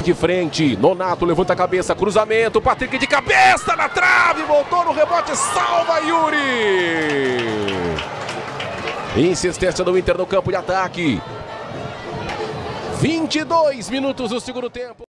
De frente, Nonato levanta a cabeça, cruzamento, Patrick de cabeça na trave, voltou no rebote, salva Yuri! Insistência do Inter no campo de ataque. 22 minutos do segundo tempo.